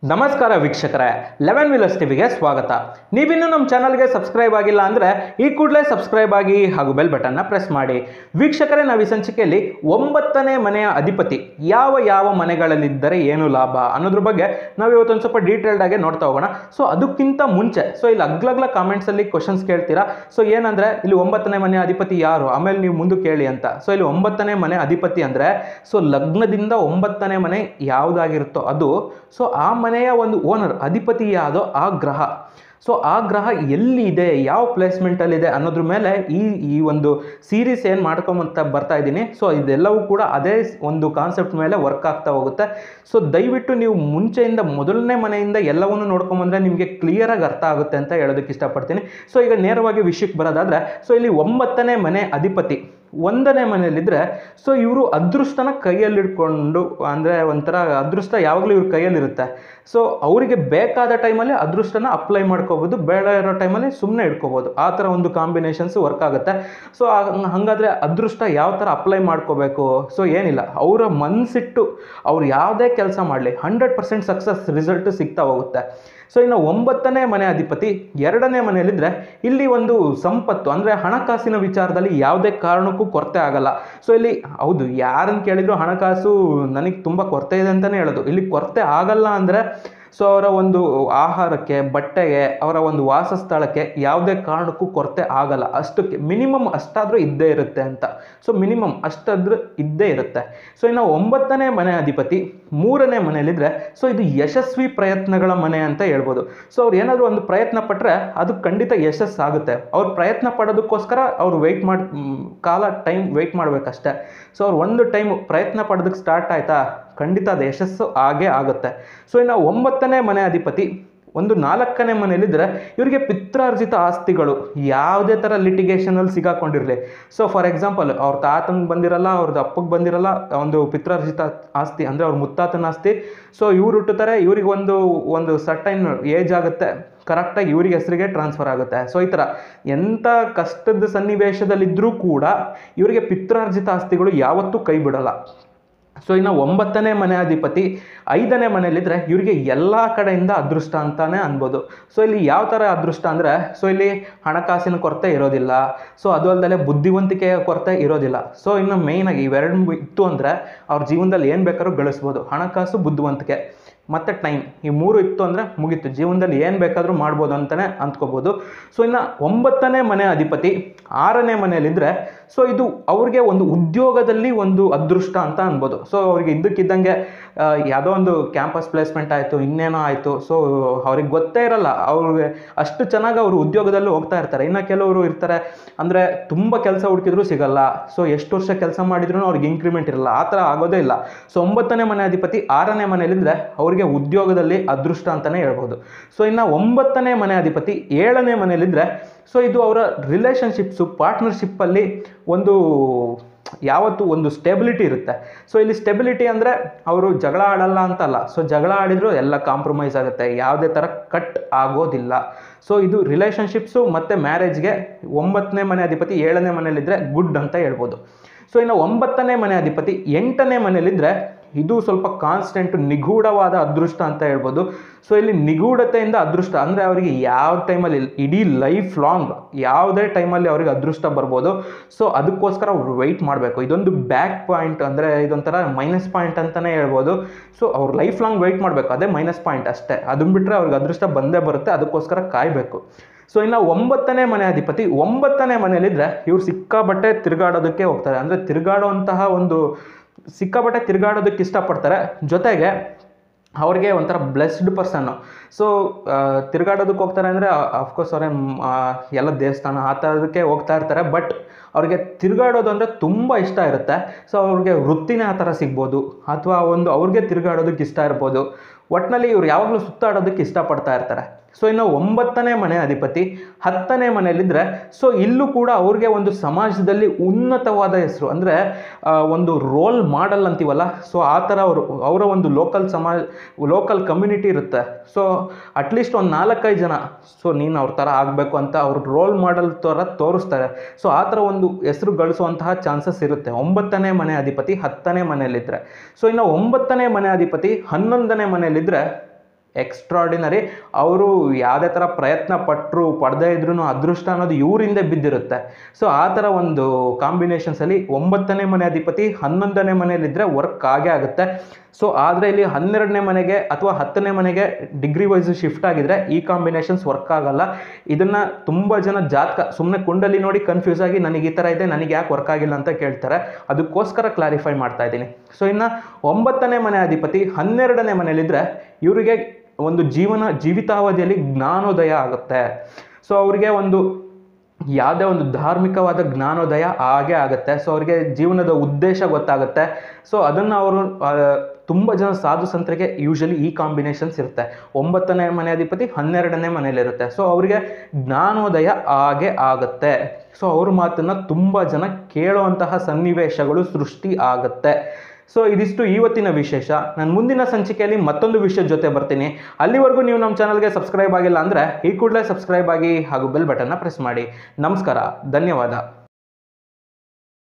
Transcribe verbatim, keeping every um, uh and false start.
ನಮಸ್ಕಾರ ವೀಕ್ಷಕರೇ, eleven Villiers ಟಿವಿಗೆ ಸ್ವಾಗತ. ನೀವಿನ್ನೂ ನಮ್ಮ ಚಾನಲ್ಗೆ ಸಬ್ಸ್ಕ್ರೈಬ್ ಆಗಿಲ್ಲ ಅಂದರೆ ಈ ಕೂಡಲೇ ಸಬ್ಸ್ಕ್ರೈಬ್ ಆಗಿ ಹಾಗೂ ಬೆಲ್ ಬಟನ್ನ ಪ್ರೆಸ್ ಮಾಡಿ. ವೀಕ್ಷಕರೇ, ನಾವು ಈ ಸಂಚಿಕೆಯಲ್ಲಿ ಒಂಬತ್ತನೇ ಮನೆಯ ಅಧಿಪತಿ ಯಾವ ಯಾವ ಮನೆಗಳಲ್ಲಿದ್ದರೆ ಏನು ಲಾಭ ಅನ್ನೋದ್ರ ಬಗ್ಗೆ ನಾವು ಇವತ್ತೊಂದು ಸ್ವಲ್ಪ ಡೀಟೇಲ್ಡ್ ಆಗಿ ನೋಡ್ತಾ ಹೋಗೋಣ. ಸೊ ಅದಕ್ಕಿಂತ ಮುಂಚೆ ಸೊ ಇಲ್ಲಿ ಅಗ್ಲಗ್ಲ ಕಾಮೆಂಟ್ಸಲ್ಲಿ ಕ್ವಶನ್ಸ್ ಕೇಳ್ತೀರಾ. ಸೊ ಏನಂದರೆ ಇಲ್ಲಿ ಒಂಬತ್ತನೇ ಮನೆಯ ಅಧಿಪತಿ ಯಾರು, ಆಮೇಲೆ ನೀವು ಮುಂದೆ ಕೇಳಿ ಅಂತ. ಸೊ ಇಲ್ಲಿ ಒಂಬತ್ತನೇ ಮನೆ ಅಧಿಪತಿ ಅಂದರೆ ಸೊ ಲಗ್ನದಿಂದ ಒಂಬತ್ತನೇ ಮನೆ ಯಾವುದಾಗಿರುತ್ತೋ ಅದು. ಸೊ ಆ ಮನೆಯ ಒಂದು ಓನರ್ ಅಧಿಪತಿ ಯಾವುದೋ ಆ ಗ್ರಹ. ಸೊ ಆ ಗ್ರಹ ಎಲ್ಲಿ ಇದೆ, ಯಾವ ಪ್ಲೇಸ್ಮೆಂಟಲ್ಲಿದೆ ಅನ್ನೋದ್ರ ಮೇಲೆ ಈ ಈ ಒಂದು ಸೀರೀಸ್ ಏನು ಮಾಡ್ಕೊಂಬಂತ ಬರ್ತಾ ಇದ್ದೀನಿ. ಸೊ ಇದೆಲ್ಲವೂ ಕೂಡ ಅದೇ ಒಂದು ಕಾನ್ಸೆಪ್ಟ್ ಮೇಲೆ ವರ್ಕ್ ಆಗ್ತಾ ಹೋಗುತ್ತೆ. ಸೊ ದಯವಿಟ್ಟು ನೀವು ಮುಂಚೆಯಿಂದ ಮೊದಲನೇ ಮನೆಯಿಂದ ಎಲ್ಲವನ್ನೂ ನೋಡ್ಕೊಂಬಂದರೆ ನಿಮಗೆ ಕ್ಲಿಯರಾಗಿ ಅರ್ಥ ಆಗುತ್ತೆ ಅಂತ ಹೇಳೋದಕ್ಕೆ ಇಷ್ಟಪಡ್ತೀನಿ. ಸೊ ಈಗ ನೇರವಾಗಿ ವಿಷಯಕ್ಕೆ ಬರೋದಾದರೆ, ಸೊ ಇಲ್ಲಿ ಒಂಬತ್ತನೇ ಮನೆ ಅಧಿಪತಿ ಒಂದನೇ ಮನೆಯಲ್ಲಿದ್ದರೆ ಸೊ ಇವರು ಅದೃಷ್ಟನ ಕೈಯಲ್ಲಿಡ್ಕೊಂಡು, ಅಂದರೆ ಒಂಥರ ಅದೃಷ್ಟ ಯಾವಾಗಲೂ ಇವ್ರ ಕೈಯಲ್ಲಿರುತ್ತೆ. ಸೊ ಅವರಿಗೆ ಬೇಕಾದ ಟೈಮಲ್ಲಿ ಅದೃಷ್ಟನ ಅಪ್ಲೈ ಮಾಡ್ಕೋಬೋದು, ಬೇಡ ಇರೋ ಟೈಮಲ್ಲಿ ಸುಮ್ಮನೆ ಇಟ್ಕೋಬೋದು. ಆ ಥರ ಒಂದು ಕಾಂಬಿನೇಷನ್ಸ್ ವರ್ಕ್ ಆಗುತ್ತೆ. ಸೊ ಹಾಗಾದರೆ ಅದೃಷ್ಟ ಯಾವ ಥರ ಅಪ್ಲೈ ಮಾಡ್ಕೋಬೇಕು? ಸೊ ಏನಿಲ್ಲ, ಅವರ ಮನಸ್ಸಿಟ್ಟು ಅವ್ರು ಯಾವುದೇ ಕೆಲಸ ಮಾಡಲಿ ಹಂಡ್ರೆಡ್ ಪರ್ಸೆಂಟ್ ಸಕ್ಸಸ್ ರಿಸಲ್ಟ್ ಸಿಗ್ತಾ ಹೋಗುತ್ತೆ. ಸೊ ಇನ್ನು ಒಂಬತ್ತನೇ ಮನೆ ಅಧಿಪತಿ ಎರಡನೇ ಮನೆಯಲ್ಲಿದ್ದರೆ ಇಲ್ಲಿ ಒಂದು ಸಂಪತ್ತು, ಅಂದರೆ ಹಣಕಾಸಿನ ವಿಚಾರದಲ್ಲಿ ಯಾವುದೇ ಕಾರಣಕ್ಕೂ ಕೊರತೆ ಆಗಲ್ಲ. ಸೊ ಇಲ್ಲಿ ಹೌದು, ಯಾರನ್ನು ಕೇಳಿದ್ರು ಹಣಕಾಸು ನನಗೆ ತುಂಬ ಕೊರತೆ ಇದೆ ಅಂತಲೇ ಹೇಳೋದು. ಇಲ್ಲಿ ಕೊರತೆ ಆಗಲ್ಲ ಅಂದರೆ ಸೊ ಅವರ ಒಂದು ಆಹಾರಕ್ಕೆ, ಬಟ್ಟೆಗೆ, ಅವರ ಒಂದು ವಾಸಸ್ಥಳಕ್ಕೆ ಯಾವುದೇ ಕಾರಣಕ್ಕೂ ಕೊರತೆ ಆಗಲ್ಲ. ಅಷ್ಟಕ್ಕೆ ಮಿನಿಮಮ್ ಅಷ್ಟಾದರೂ ಇದ್ದೇ ಇರುತ್ತೆ ಅಂತ. ಸೊ ಮಿನಿಮಮ್ ಅಷ್ಟಾದ್ರೂ ಇದ್ದೇ ಇರುತ್ತೆ. ಸೊ ಇನ್ನು ಒಂಬತ್ತನೇ ಮನೆ ಅಧಿಪತಿ ಮೂರನೇ ಮನೆಯಲ್ಲಿದ್ದರೆ ಸೊ ಇದು ಯಶಸ್ವಿ ಪ್ರಯತ್ನಗಳ ಮನೆ ಅಂತ ಹೇಳ್ಬೋದು. ಸೊ ಅವ್ರು ಏನಾದರೂ ಒಂದು ಪ್ರಯತ್ನ ಪಟ್ಟರೆ ಅದು ಖಂಡಿತ ಯಶಸ್ಸಾಗುತ್ತೆ. ಅವ್ರು ಪ್ರಯತ್ನ ಪಡೋದಕ್ಕೋಸ್ಕರ ಅವ್ರು ವೆಯ್ಟ್ ಮಾಡಿ ಕಾಲ ಟೈಮ್ ವೆಯ್ಟ್ ಮಾಡಬೇಕಷ್ಟೆ. ಸೊ ಅವ್ರು ಒಂದು ಟೈಮ್ ಪ್ರಯತ್ನ ಪಡೋದಕ್ಕೆ ಸ್ಟಾರ್ಟ್ ಆಯಿತಾ, ಖಂಡಿತ ಅದು ಯಶಸ್ಸು ಆಗೇ ಆಗುತ್ತೆ. ಸೊ ಇನ್ನು ಒಂಬತ್ತನೇ ಮನೆ ಅಧಿಪತಿ ಒಂದು ನಾಲ್ಕನೇ ಮನೆಯಲ್ಲಿದ್ದರೆ ಇವರಿಗೆ ಪಿತ್ರಾರ್ಜಿತ ಆಸ್ತಿಗಳು ಯಾವುದೇ ಥರ ಲಿಟಿಗೇಷನಲ್ಲಿ ಸಿಗಾಕೊಂಡಿರಲಿ. ಸೊ ಫಾರ್ ಎಕ್ಸಾಂಪಲ್, ಅವ್ರ ತಾತನಿಗೆ ಬಂದಿರಲ್ಲ, ಅವ್ರದ್ದು ಅಪ್ಪಗೆ ಬಂದಿರಲ್ಲ ಒಂದು ಪಿತ್ರಾರ್ಜಿತ ಆಸ್ತಿ, ಅಂದರೆ ಅವ್ರ ಮುತ್ತಾತನ ಆಸ್ತಿ. ಸೊ ಇವ್ರು ಹುಟ್ಟುತ್ತಾರೆ, ಇವ್ರಿಗೆ ಒಂದು ಒಂದು ಸರ್ಟೈನ್ ಏಜ್ ಆಗುತ್ತೆ, ಕರೆಕ್ಟಾಗಿ ಇವ್ರಿಗೆ ಹೆಸರಿಗೆ ಟ್ರಾನ್ಸ್ಫರ್ ಆಗುತ್ತೆ. ಸೊ ಈ ಥರ ಎಂಥ ಕಷ್ಟದ ಸನ್ನಿವೇಶದಲ್ಲಿದ್ದರೂ ಕೂಡ ಇವರಿಗೆ ಪಿತ್ರಾರ್ಜಿತ ಆಸ್ತಿಗಳು ಯಾವತ್ತೂ ಕೈ ಬಿಡಲ್ಲ. ಸೊ ಇನ್ನು ಒಂಬತ್ತನೇ ಮನೆ ಅಧಿಪತಿ ಐದನೇ ಮನೆಯಲ್ಲಿದ್ದರೆ ಇವರಿಗೆ ಎಲ್ಲ ಕಡೆಯಿಂದ ಅದೃಷ್ಟ ಅಂತಲೇ ಅನ್ಬೋದು. ಸೊ ಇಲ್ಲಿ ಯಾವ ಥರ ಅದೃಷ್ಟ ಅಂದರೆ, ಸೊ ಇಲ್ಲಿ ಹಣಕಾಸಿನ ಕೊರತೆ ಇರೋದಿಲ್ಲ. ಸೊ ಅದು ಅಲ್ಲದೆ ಬುದ್ಧಿವಂತಿಕೆಯ ಕೊರತೆ ಇರೋದಿಲ್ಲ. ಸೊ ಇನ್ನು ಮೇಯ್ನಾಗಿ ಇವೆರಡು ಇತ್ತು ಅಂದರೆ ಅವ್ರ ಜೀವನದಲ್ಲಿ ಏನು ಬೇಕಾದ್ರೂ ಗಳಿಸ್ಬೋದು. ಹಣಕಾಸು, ಬುದ್ಧಿವಂತಿಕೆ ಮತ್ತು ಟೈಮ್, ಈ ಮೂರು ಇತ್ತು ಅಂದರೆ ಮುಗೀತು, ಜೀವನದಲ್ಲಿ ಏನು ಬೇಕಾದರೂ ಮಾಡ್ಬೋದು ಅಂತಲೇ ಅಂದ್ಕೋಬೋದು. ಸೊ ಇನ್ನು ಒಂಬತ್ತನೇ ಮನೆ ಅಧಿಪತಿ ಆರನೇ ಮನೆಯಲ್ಲಿದ್ದರೆ ಸೊ ಇದು ಅವ್ರಿಗೆ ಒಂದು ಉದ್ಯೋಗದಲ್ಲಿ ಒಂದು ಅದೃಷ್ಟ ಅಂತ ಅನ್ಬೋದು. ಸೊ ಅವ್ರಿಗೆ ಇದ್ದಕ್ಕಿದ್ದಂಗೆ ಯಾವುದೋ ಒಂದು ಕ್ಯಾಂಪಸ್ ಪ್ಲೇಸ್ಮೆಂಟ್ ಆಯಿತು, ಇನ್ನೇನೋ ಆಯಿತು. ಸೊ ಅವ್ರಿಗೆ ಗೊತ್ತೇ ಇರಲ್ಲ, ಅವ್ರಿಗೆ ಅಷ್ಟು ಚೆನ್ನಾಗಿ ಅವರು ಉದ್ಯೋಗದಲ್ಲೂ ಹೋಗ್ತಾ ಇರ್ತಾರೆ. ಇನ್ನು ಕೆಲವರು ಇರ್ತಾರೆ ಅಂದರೆ ತುಂಬ ಕೆಲಸ ಹುಡುಕಿದ್ರೂ ಸಿಗಲ್ಲ. ಸೊ ಎಷ್ಟು ವರ್ಷ ಕೆಲಸ ಮಾಡಿದ್ರೂ ಅವ್ರಿಗೆ ಇನ್ಕ್ರಿಮೆಂಟ್ ಇರಲ್ಲ. ಆ ಥರ ಆಗೋದೇ ಇಲ್ಲ. ಸೊ ಒಂಬತ್ತನೇ ಮನೆ ಅಧಿಪತಿ ಆರನೇ ಮನೆಯಲ್ಲಿದ್ದರೆ ಅವ್ರಿಗೆ ಉದ್ಯೋಗದಲ್ಲಿ ಅದೃಷ್ಟ ಅಂತಲೇ ಹೇಳ್ಬೋದು. ಸೊ ಇನ್ನು ಒಂಬತ್ತನೇ ಮನೆ ಅಧಿಪತಿ ಏಳನೇ ಮನೆಯಲ್ಲಿದ್ದರೆ ಸೊ ಇದು ಅವರ ರಿಲೇಷನ್ಶಿಪ್ಸು, ಪಾರ್ಟ್ನರ್ಶಿಪ್ಪಲ್ಲಿ ಒಂದು ಯಾವತ್ತೂ ಒಂದು ಸ್ಟೆಬಿಲಿಟಿ ಇರುತ್ತೆ. ಸೊ ಇಲ್ಲಿ ಸ್ಟೆಬಿಲಿಟಿ ಅಂದರೆ ಅವರು ಜಗಳ ಆಡಲ್ಲ ಅಂತಲ್ಲ. ಸೊ ಜಗಳ ಆಡಿದರೂ ಎಲ್ಲ ಕಾಂಪ್ರಮೈಸ್ ಆಗುತ್ತೆ, ಯಾವುದೇ ಥರ ಕಟ್ ಆಗೋದಿಲ್ಲ. ಸೊ ಇದು ರಿಲೇಷನ್ಶಿಪ್ಸು ಮತ್ತು ಮ್ಯಾರೇಜ್ಗೆ ಒಂಬತ್ತನೇ ಮನೆ ಅಧಿಪತಿ ಏಳನೇ ಮನೆಯಲ್ಲಿದ್ದರೆ ಗುಡ್ ಅಂತ ಹೇಳ್ಬೋದು. ಸೊ ಇನ್ನು ಒಂಬತ್ತನೇ ಮನೆ ಅಧಿಪತಿ ಎಂಟನೇ ಮನೆಯಲ್ಲಿದ್ದರೆ ಇದು ಸ್ವಲ್ಪ ಕಾನ್ಸ್ಟೆಂಟ್ ನಿಗೂಢವಾದ ಅದೃಷ್ಟ ಅಂತ ಹೇಳ್ಬೋದು. ಸೊ ಇಲ್ಲಿ ನಿಗೂಢತೆಯಿಂದ ಅದೃಷ್ಟ ಅಂದರೆ ಅವರಿಗೆ ಯಾವ ಟೈಮಲ್ಲಿ, ಇಡೀ ಲೈಫ್ ಲಾಂಗ್ ಯಾವುದೇ ಟೈಮಲ್ಲಿ ಅವ್ರಿಗೆ ಅದೃಷ್ಟ ಬರ್ಬೋದು. ಸೊ ಅದಕ್ಕೋಸ್ಕರ ಅವ್ರು ವೆಯ್ಟ್ ಮಾಡಬೇಕು. ಇದೊಂದು ಬ್ಯಾಕ್ ಪಾಯಿಂಟ್, ಅಂದರೆ ಇದೊಂಥರ ಮೈನಸ್ ಪಾಯಿಂಟ್ ಅಂತಲೇ ಹೇಳ್ಬೋದು. ಸೊ ಅವ್ರು ಲೈಫ್ ಲಾಂಗ್ ವೆಯ್ಟ್ ಮಾಡಬೇಕು, ಅದೇ ಮೈನಸ್ ಪಾಯಿಂಟ್ ಅಷ್ಟೇ. ಅದನ್ನು ಬಿಟ್ಟರೆ ಅವ್ರಿಗೆ ಅದೃಷ್ಟ ಬಂದೇ ಬರುತ್ತೆ, ಅದಕ್ಕೋಸ್ಕರ ಕಾಯಬೇಕು. ಸೊ ಇನ್ನು ಒಂಬತ್ತನೇ ಮನೆ ಅಧಿಪತಿ ಒಂಬತ್ತನೇ ಮನೆಯಲ್ಲಿದ್ದರೆ ಇವ್ರು ಸಿಕ್ಕಾಬಟ್ಟೆ ತಿರುಗಾಡೋದಕ್ಕೆ ಹೋಗ್ತಾರೆ. ಅಂದರೆ ತಿರುಗಾಡುವಂತಹ ಒಂದು ಸಿಕ್ಕಾಪಟ್ಟೆ ತಿರುಗಾಡೋದಕ್ಕೆ ಇಷ್ಟಪಡ್ತಾರೆ. ಜೊತೆಗೆ ಅವ್ರಿಗೆ ಒಂಥರ ಬ್ಲೆಸ್ಡ್ ಪರ್ಸನ್ನು. ಸೊ ತಿರುಗಾಡೋದಕ್ಕೆ ಹೋಗ್ತಾರೆ ಅಂದರೆ ಅಫ್ಕೋರ್ಸ್ ಅವ್ರೇನು ಎಲ್ಲ ದೇವಸ್ಥಾನ ಆ ಥರದಕ್ಕೆ ಹೋಗ್ತಾ ಇರ್ತಾರೆ. ಬಟ್ ಅವ್ರಿಗೆ ತಿರುಗಾಡೋದು ಅಂದರೆ ತುಂಬ ಇಷ್ಟ ಇರುತ್ತೆ. ಸೊ ಅವ್ರಿಗೆ ವೃತ್ತಿನೇ ಆ ಥರ ಸಿಗ್ಬೋದು, ಅಥವಾ ಒಂದು ಅವ್ರಿಗೆ ತಿರುಗಾಡೋದಕ್ಕೆ ಇಷ್ಟ ಇರ್ಬೋದು. ಒಟ್ಟಿನಲ್ಲಿ ಇವ್ರು ಯಾವಾಗಲೂ ಸುತ್ತಾಡೋದಕ್ಕೆ ಇಷ್ಟಪಡ್ತಾ ಇರ್ತಾರೆ. ಸೊ ಇನ್ನು ಒಂಬತ್ತನೇ ಮನೆ ಅಧಿಪತಿ ಹತ್ತನೇ ಮನೆಯಲ್ಲಿದ್ದರೆ ಸೊ ಇಲ್ಲೂ ಕೂಡ ಅವ್ರಿಗೆ ಒಂದು ಸಮಾಜದಲ್ಲಿ ಉನ್ನತವಾದ ಹೆಸರು, ಅಂದರೆ ಒಂದು ರೋಲ್ ಮಾಡೆಲ್ ಅಂತೀವಲ್ಲ. ಸೊ ಆ ಥರ ಅವರು ಅವರ ಒಂದು ಲೋಕಲ್ ಸಮಾಜ, ಲೋಕಲ್ ಕಮ್ಯುನಿಟಿ ಇರುತ್ತೆ. ಸೊ ಅಟ್ಲೀಸ್ಟ್ ಒಂದು ನಾಲ್ಕೈದು ಜನ ಸೊ ನೀನು ಅವ್ರ ಥರ ಆಗಬೇಕು ಅಂತ ಅವ್ರ ರೋಲ್ ಮಾಡೆಲ್ ಥರ ತೋರಿಸ್ತಾರೆ. ಸೊ ಆ ಥರ ಒಂದು ಹೆಸರು ಗಳಿಸುವಂತಹ ಚಾನ್ಸಸ್ ಇರುತ್ತೆ ಒಂಬತ್ತನೇ ಮನೆ ಅಧಿಪತಿ ಹತ್ತನೇ ಮನೆಯಲ್ಲಿದ್ದರೆ. ಸೊ ಇನ್ನು ಒಂಬತ್ತನೇ ಮನೆ ಅಧಿಪತಿ ಹನ್ನೊಂದನೇ ಮನೆಯಲ್ಲಿದ್ದರೆ ಎಕ್ಸ್ಟ್ರಾರ್ಡಿನರಿ. ಅವರು ಯಾವುದೇ ಥರ ಪ್ರಯತ್ನ ಪಟ್ಟರು ಪಡೆದೇ ಇದ್ರೂ ಅದೃಷ್ಟ ಅನ್ನೋದು ಇವರಿಂದ ಬಿದ್ದಿರುತ್ತೆ. ಸೊ ಆ ಥರ ಒಂದು ಕಾಂಬಿನೇಷನ್ಸಲ್ಲಿ ಒಂಬತ್ತನೇ ಮನೆ ಅಧಿಪತಿ ಹನ್ನೊಂದನೇ ಮನೆಯಲ್ಲಿದ್ದರೆ ವರ್ಕ್ ಆಗೇ ಆಗುತ್ತೆ. ಸೊ ಆದರೆ ಇಲ್ಲಿ ಹನ್ನೆರಡನೇ ಮನೆಗೆ ಅಥವಾ ಹತ್ತನೇ ಮನೆಗೆ ಡಿಗ್ರಿ ವೈಸ್ ಶಿಫ್ಟ್ ಆಗಿದ್ರೆ ಈ ಕಾಂಬಿನೇಷನ್ಸ್ ವರ್ಕ್ ಆಗಲ್ಲ. ಇದನ್ನು ತುಂಬ ಜನ ಜಾತಕ ಸುಮ್ಮನೆ ಕುಂಡಲಿ ನೋಡಿ ಕನ್ಫ್ಯೂಸ್ ಆಗಿ ನನಗೆ ಈ ಥರ ಇದೆ, ನನಗೆ ಯಾಕೆ ವರ್ಕ್ ಆಗಿಲ್ಲ ಅಂತ ಕೇಳ್ತಾರೆ. ಅದಕ್ಕೋಸ್ಕರ ಕ್ಲಾರಿಫೈ ಮಾಡ್ತಾ ಇದ್ದೀನಿ. ಸೊ ಇನ್ನು ಒಂಬತ್ತನೇ ಮನೆ ಅಧಿಪತಿ ಹನ್ನೆರಡನೇ ಮನೆಯಲ್ಲಿದ್ದರೆ ಇವರಿಗೆ ಒಂದು ಜೀವನ ಜೀವಿತಾವಧಿಯಲ್ಲಿ ಜ್ಞಾನೋದಯ ಆಗುತ್ತೆ. ಸೊ ಅವರಿಗೆ ಒಂದು ಯಾವುದೇ ಒಂದು ಧಾರ್ಮಿಕವಾದ ಜ್ಞಾನೋದಯ ಆಗೇ ಆಗುತ್ತೆ. ಸೊ ಅವರಿಗೆ ಜೀವನದ ಉದ್ದೇಶ ಗೊತ್ತಾಗುತ್ತೆ. ಸೊ ಅದನ್ನು ಅವರು ತುಂಬ ಜನ ಸಾಧು ಸಂತರಿಗೆ ಯೂಶಲಿ ಈ ಕಾಂಬಿನೇಷನ್ಸ್ ಇರುತ್ತೆ. ಒಂಬತ್ತನೇ ಮನೆ ಅಧಿಪತಿ ಹನ್ನೆರಡನೇ ಮನೆಯಲ್ಲಿರುತ್ತೆ. ಸೊ ಅವರಿಗೆ ಜ್ಞಾನೋದಯ ಆಗೇ ಆಗುತ್ತೆ. ಸೊ ಅವ್ರ ಮಾತನ್ನು ತುಂಬ ಜನ ಕೇಳುವಂತಹ ಸನ್ನಿವೇಶಗಳು ಸೃಷ್ಟಿ ಆಗುತ್ತೆ. ಸೊ ಇದಿಷ್ಟು ಇವತ್ತಿನ ವಿಶೇಷ. ನಾನು ಮುಂದಿನ ಸಂಚಿಕೆಯಲ್ಲಿ ಮತ್ತೊಂದು ವಿಷಯದ ಜೊತೆ ಬರ್ತೀನಿ. ಅಲ್ಲಿವರೆಗೂ ನೀವು ನಮ್ಮ ಚಾನಲ್ಗೆ ಸಬ್ಸ್ಕ್ರೈಬ್ ಆಗಿಲ್ಲ ಅಂದರೆ ಈ ಕೂಡಲೇ ಸಬ್ಸ್ಕ್ರೈಬ್ ಆಗಿ ಹಾಗೂ ಬೆಲ್ ಬಟನ್ನ ಪ್ರೆಸ್ ಮಾಡಿ. ನಮಸ್ಕಾರ, ಧನ್ಯವಾದ.